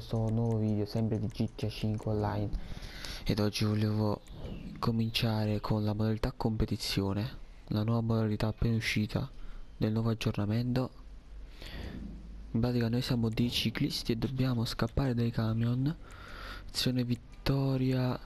questo nuovo video sempre di GTA 5 Online. Ed oggi volevo cominciare con la modalità competizione, la nuova modalità appena uscita del nuovo aggiornamento. In pratica noi siamo dei ciclisti e dobbiamo scappare dai camion. Azione vittoria.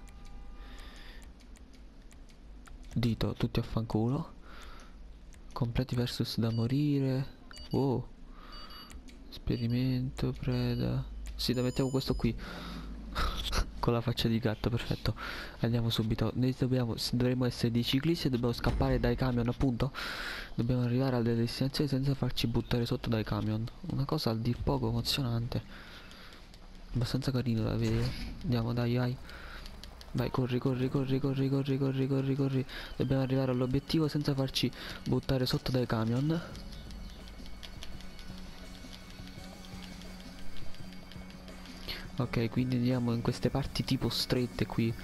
Dito, tutti a fanculo. Completi versus da morire. Oh. Esperimento, preda. Sì, da mettiamo questo qui. Con la faccia di gatto, perfetto. Andiamo subito. Noi dovremmo essere dei ciclisti e dobbiamo scappare dai camion, appunto. Dobbiamo arrivare alle destinazioni senza farci buttare sotto dai camion. Una cosa a dir poco emozionante. Abbastanza carino da vedere. Andiamo, dai, vai. Vai, corri, corri, corri, corri, corri, corri, corri, corri. Dobbiamo arrivare all'obiettivo senza farci buttare sotto dai camion. Ok, quindi andiamo in queste parti tipo strette qui.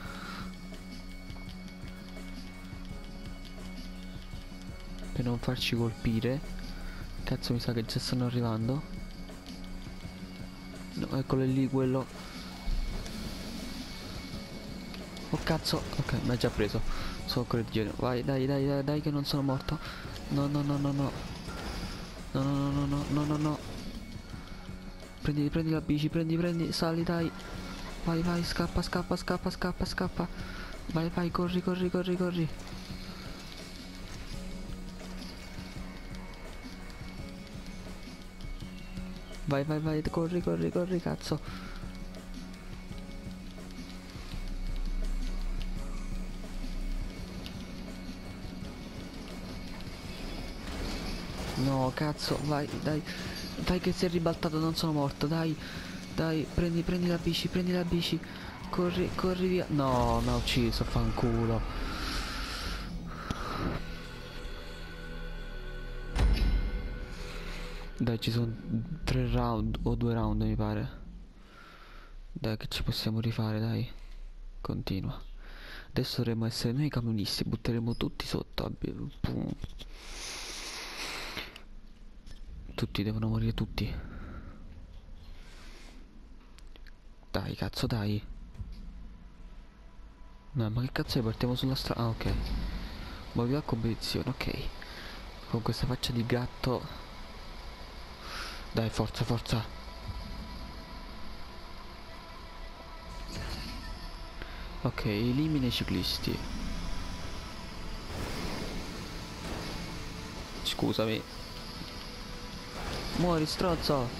Per non farci colpire. Cazzo, mi sa che già stanno arrivando. No, eccolo lì, quello. Oh cazzo. Ok, mi ha già preso. Sono coraggioso. Vai, dai, dai, dai, dai, che non sono morto. No, no, no, no, no. No, no, no, no, no, no, no. Prendi la bici, prendi, sali, dai. Vai, vai, scappa, scappa, scappa, scappa, scappa. Vai, vai, corri, corri, corri, corri. Vai, vai, vai, corri, corri, corri, cazzo. No, cazzo, vai, dai. Dai che si è ribaltato, non sono morto, dai. Dai, prendi la bici, prendi la bici. Corri, corri via. No, mi ha ucciso, fanculo. Dai, ci sono 3 round o 2 round mi pare. Dai che ci possiamo rifare, dai. Continua. Adesso dovremmo essere noi i camionisti, butteremo tutti sotto. Pum. Tutti devono morire, tutti. Dai, cazzo, dai. No, ma che cazzo è? Partiamo sulla strada. Ah, ok. Modalità competizione, ok. Con questa faccia di gatto. Dai, forza, forza. Ok, elimina i ciclisti. Scusami. Muori, stronzo.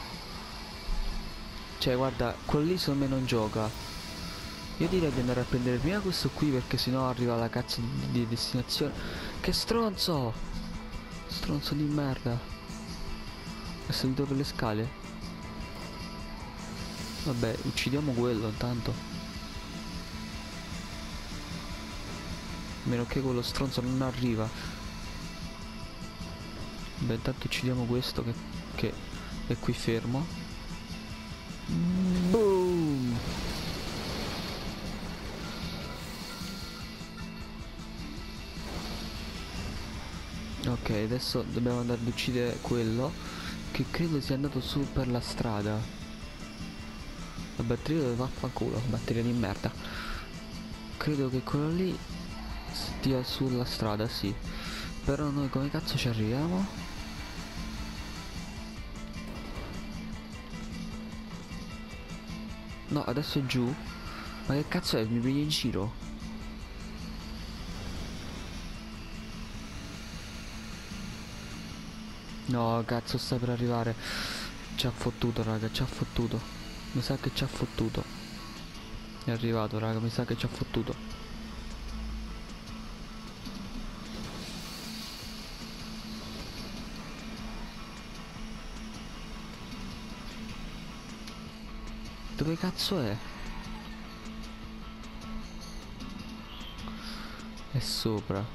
Cioè, guarda, quello lì secondo me non gioca. Io direi di andare a prendere prima questo qui, perché sennò arriva la cazzo di destinazione. Che stronzo! Stronzo di merda. È salito per le scale. Vabbè, uccidiamo quello intanto. A meno che quello stronzo non arriva. Beh, intanto uccidiamo questo che è qui fermo. Boom! Ok, adesso dobbiamo andare ad uccidere quello che credo sia andato su per la strada. La batteria dove vaffanculo, batteria di merda. Credo che quello lì stia sulla strada, sì. Però noi come cazzo ci arriviamo? No, adesso è giù. Ma che cazzo è? Mi prendi in giro? No, cazzo, sta per arrivare. Ci ha fottuto, raga, ci ha fottuto. Mi sa che ci ha fottuto. È arrivato, raga, mi sa che ci ha fottuto. Dove cazzo è? È sopra.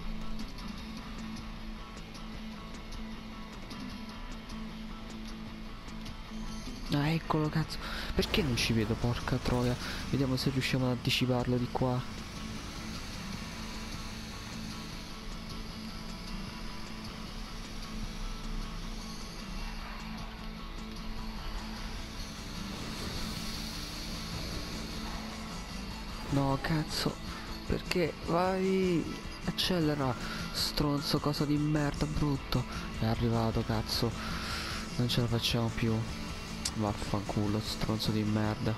Ah, eccolo, cazzo. Perché non ci vedo, porca troia? Vediamo se riusciamo ad anticiparlo di qua. No, cazzo. Perché? Vai. Accelera. Stronzo, cosa di merda, brutto. È arrivato, cazzo. Non ce la facciamo più. Vaffanculo, stronzo di merda.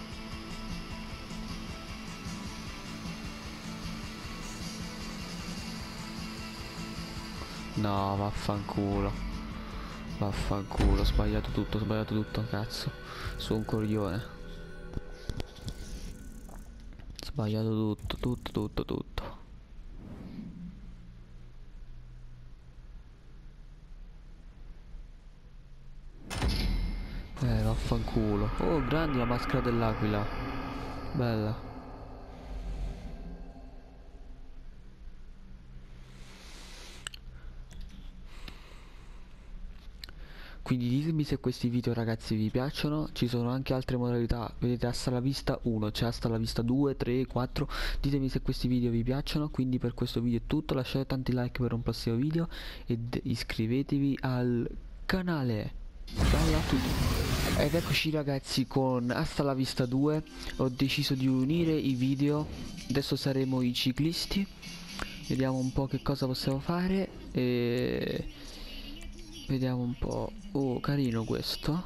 No, vaffanculo. Vaffanculo, ho sbagliato tutto, cazzo. Su un coglione. Sbagliato tutto. Vaffanculo. Oh, grande la maschera dell'aquila. Bella. Quindi ditemi se questi video ragazzi vi piacciono, ci sono anche altre modalità, vedete hasta la vista 1, c'è hasta la vista 2, 3, 4, ditemi se questi video vi piacciono, quindi per questo video è tutto, lasciate tanti like per un prossimo video ed iscrivetevi al canale, bella a tutti. Ed eccoci ragazzi con hasta la vista 2, ho deciso di unire i video, adesso saremo i ciclisti, vediamo un po' che cosa possiamo fare e... Vediamo un po'. Oh, carino questo.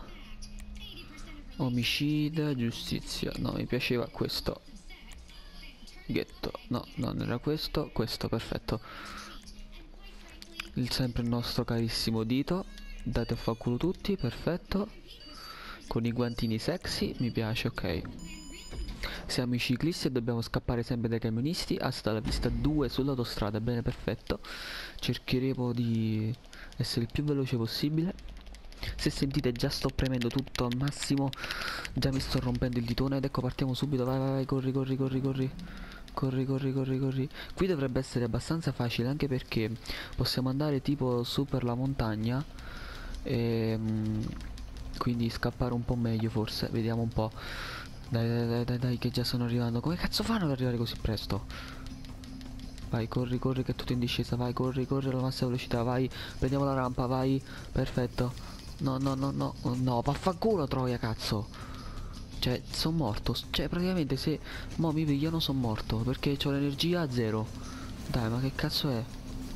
Omicida, giustizia. No, mi piaceva questo. Ghetto. No, non era questo. Questo, perfetto. Sempre il nostro carissimo dito. Date a fanculo tutti, perfetto. Con i guantini sexy, mi piace, ok. Siamo i ciclisti e dobbiamo scappare sempre dai camionisti. Hasta la vista 2 sull'autostrada, bene, perfetto. Cercheremo di essere il più veloce possibile. Se sentite già sto premendo tutto al massimo, già mi sto rompendo il ditone ed ecco partiamo subito, vai, corri. Corri. Qui dovrebbe essere abbastanza facile anche perché possiamo andare tipo su per la montagna e quindi scappare un po' meglio forse, vediamo un po'. Dai che già stanno arrivando. Come cazzo fanno ad arrivare così presto? Vai, corri che è tutto in discesa, vai, corri alla massima velocità, vai, prendiamo la rampa, vai, perfetto. No, vaffanculo troia, cazzo. Cioè, sono morto, cioè praticamente se mo mi pigliano sono morto, perché ho l'energia a zero. Dai, ma che cazzo è?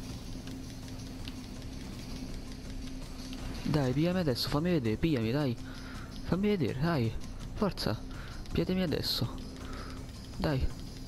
Dai, pigliami adesso, fammi vedere, pigliami, dai. Fammi vedere, dai, forza, pigliatemi adesso. Dai.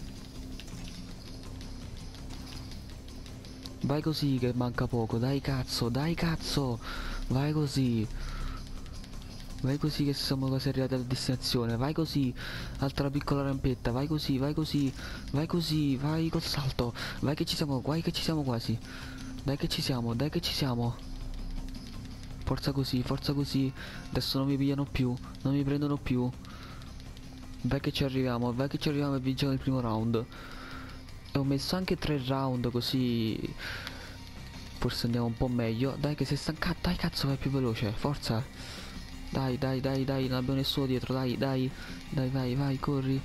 Vai così che manca poco, dai cazzo, vai così. Vai così che siamo quasi arrivati alla destinazione, vai così, altra piccola rampetta, vai così, vai col salto, vai che ci siamo quasi. Dai che ci siamo. Forza così, adesso non mi pigliano più, non mi prendono più. Vai che ci arriviamo e vinciamo il primo round. E ho messo anche 3 round così forse andiamo un po' meglio. Dai che sei stancato, dai cazzo vai più veloce, forza. Dai, non abbiamo nessuno dietro, dai, vai, corri.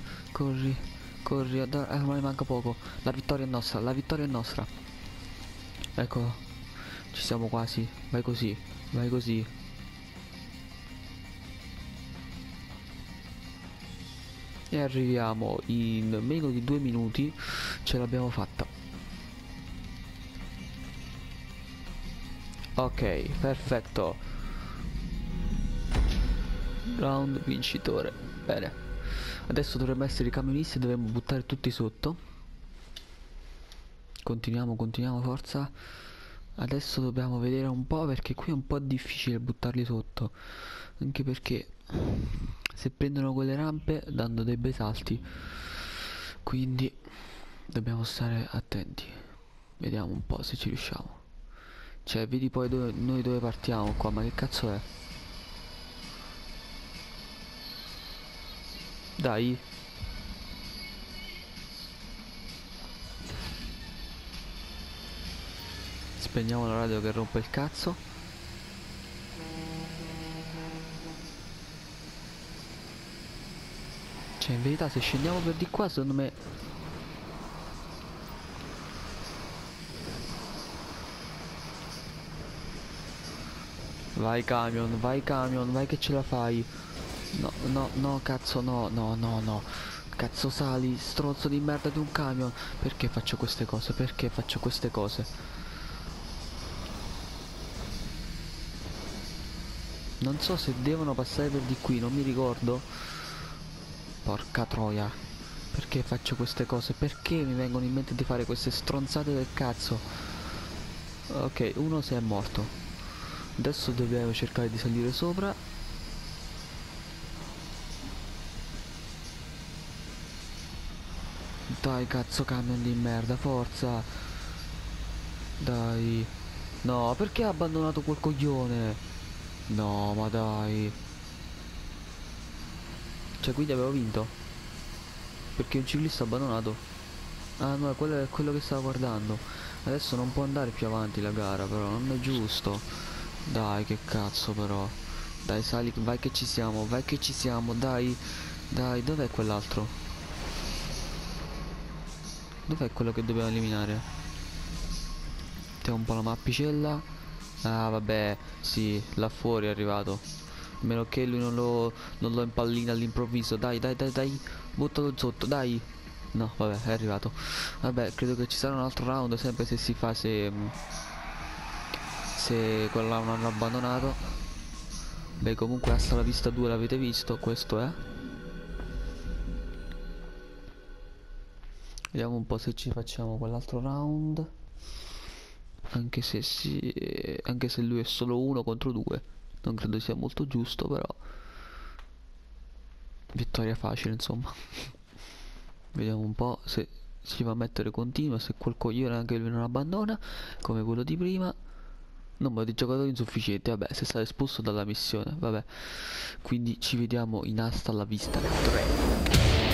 Ormai manca poco. La vittoria è nostra. Ecco, ci siamo quasi. Vai così. E arriviamo in meno di 2 minuti. Ce l'abbiamo fatta. Ok, perfetto. Round vincitore. Bene. Adesso dovremmo essere i camionisti e dovremmo buttare tutti sotto. Continuiamo, forza. Adesso dobbiamo vedere un po' perché qui è un po' difficile buttarli sotto. Anche perché se prendono quelle rampe danno dei bei salti. Quindi dobbiamo stare attenti. Vediamo un po' se ci riusciamo. Cioè, vedi poi noi dove partiamo qua, ma che cazzo è? Dai. Spegniamo la radio che rompe il cazzo. Cioè, in verità se scendiamo per di qua secondo me... Vai camion, vai che ce la fai. No, cazzo, no. cazzo sali, stronzo di merda di un camion. Perché faccio queste cose? Perché faccio queste cose? Non so se devono passare per di qui, non mi ricordo. Porca troia. Perché faccio queste cose? Perché mi vengono in mente di fare queste stronzate del cazzo? Ok, uno si è morto. Adesso dobbiamo cercare di salire sopra. Dai cazzo camion di merda, forza. Dai. No, perché ha abbandonato quel coglione? No, ma dai. Cioè, quindi avevo vinto. Perché un ciclista ha abbandonato. Ah no, quello è quello che stava guardando. Adesso non può andare più avanti la gara, però non è giusto. Dai, che cazzo però. Dai, sali, vai che ci siamo, vai che ci siamo, dai. Dai, dov'è quell'altro? Dov'è quello che dobbiamo eliminare? Mettiamo un po' la mappicella. Ah, vabbè, sì, là fuori è arrivato. A meno che lui non lo impallina all'improvviso. Dai, dai, dai, dai. Buttalo sotto, dai. No, vabbè, è arrivato. Vabbè, credo che ci sarà un altro round, sempre se si fa se quello là non hanno abbandonato. Beh, comunque Hasta la Vista 2 l'avete visto, questo è. Vediamo un po' se ci facciamo quell'altro round. Anche se lui è solo uno contro due. Non credo sia molto giusto, però. Vittoria facile, insomma. Vediamo un po' se si va a mettere continua, se quel coglione anche lui non abbandona, come quello di prima. Numero di giocatori insufficienti, vabbè, se sarà espulso dalla missione, vabbè. Quindi ci vediamo in Hasta la Vista 3.